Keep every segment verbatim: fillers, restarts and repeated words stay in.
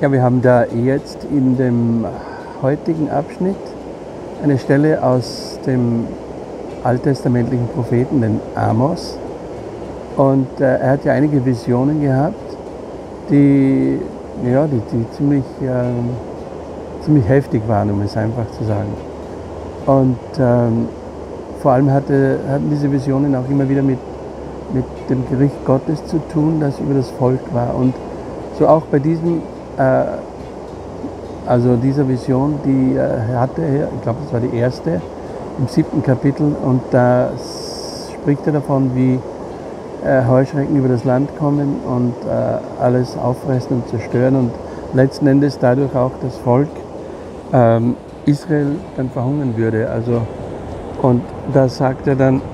Ja, wir haben da jetzt in dem heutigen Abschnitt eine Stelle aus dem alttestamentlichen Propheten, den Amos. Und äh, er hat ja einige Visionen gehabt, die, ja, die, die ziemlich, äh, ziemlich heftig waren, um es einfach zu sagen. Und ähm, vor allem hatte, hatten diese Visionen auch immer wieder mit, mit dem Gericht Gottes zu tun, das über das Volk war. Und so auch bei diesem, äh, also dieser Vision, die äh, hatte er, ich glaube, das war die erste, im siebten Kapitel. Und da spricht er davon, wie äh, Heuschrecken über das Land kommen und äh, alles auffressen und zerstören und letzten Endes dadurch auch das Volk ähm, Israel dann verhungern würde. Also, und da sagt er dann,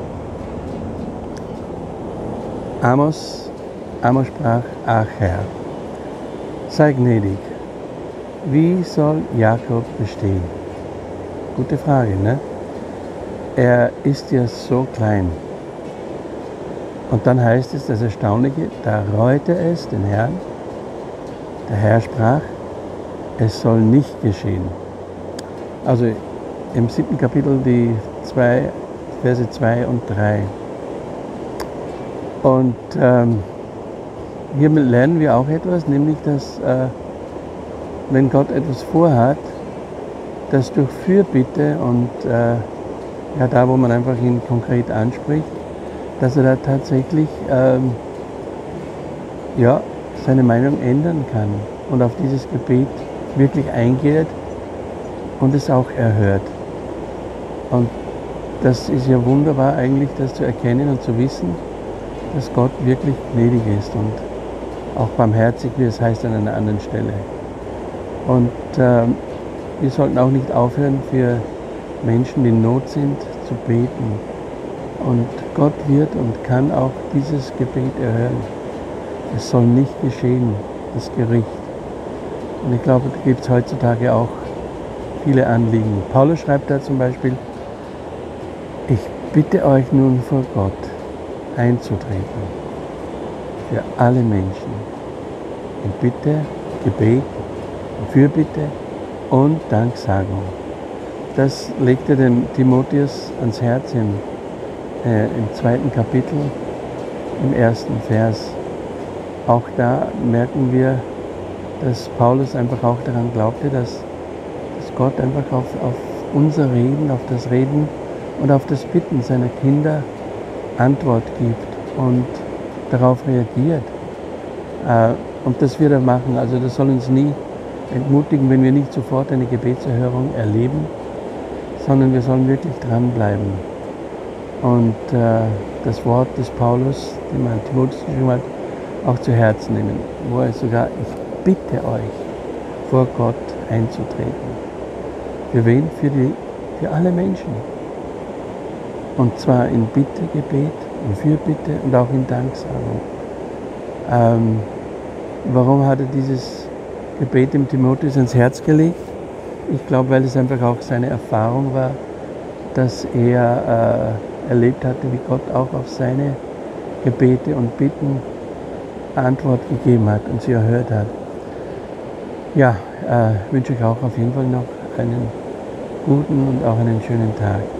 Amos, Amos sprach, ach Herr, sei gnädig, wie soll Jakob bestehen? Gute Frage, ne? Er ist ja so klein. Und dann heißt es, das Erstaunliche, da reute es den Herrn. Der Herr sprach, es soll nicht geschehen. Also im siebten Kapitel die zwei, Verse zwei und drei. Und ähm, hier lernen wir auch etwas, nämlich dass äh, wenn Gott etwas vorhat, dass durch Fürbitte und äh, ja, da wo man einfach ihn konkret anspricht, dass er da tatsächlich ähm, ja, seine Meinung ändern kann und auf dieses Gebet wirklich eingeht und es auch erhört. Und das ist ja wunderbar eigentlich, das zu erkennen und zu wissen, dass Gott wirklich gnädig ist und auch barmherzig, wie es heißt an einer anderen Stelle. Und äh, wir sollten auch nicht aufhören, für Menschen, die in Not sind, zu beten. Und Gott wird und kann auch dieses Gebet erhören. Es soll nicht geschehen, das Gericht. Und ich glaube, da gibt es heutzutage auch viele Anliegen. Paulus schreibt da zum Beispiel, ich bitte euch nun vor Gott einzutreten für alle Menschen in Bitte, Gebet, Fürbitte und Danksagung. Das legte dem Timotheus ans Herz im, äh, im zweiten Kapitel, im ersten Vers. Auch da merken wir, dass Paulus einfach auch daran glaubte, dass, dass Gott einfach auf, auf unser Reden, auf das Reden und auf das Bitten seiner Kinder Antwort gibt und darauf reagiert. Äh, und das wird er machen. Also das soll uns nie entmutigen, wenn wir nicht sofort eine Gebetserhörung erleben, sondern wir sollen wirklich dranbleiben. Und äh, das Wort des Paulus, dem man Timotheus geschrieben hat, auch zu Herzen nehmen, wo er sogar, ich bitte euch, vor Gott einzutreten. Für wen? Für, die, für alle Menschen. Und zwar in Bitte, Gebet, in Fürbitte und auch in Danksagung. Ähm, warum hat er dieses Gebet dem Timotheus ins Herz gelegt? Ich glaube, weil es einfach auch seine Erfahrung war, dass er äh, erlebt hatte, wie Gott auch auf seine Gebete und Bitten Antwort gegeben hat und sie erhört hat. Ja, äh, wünsche ich auch auf jeden Fall noch einen guten und auch einen schönen Tag.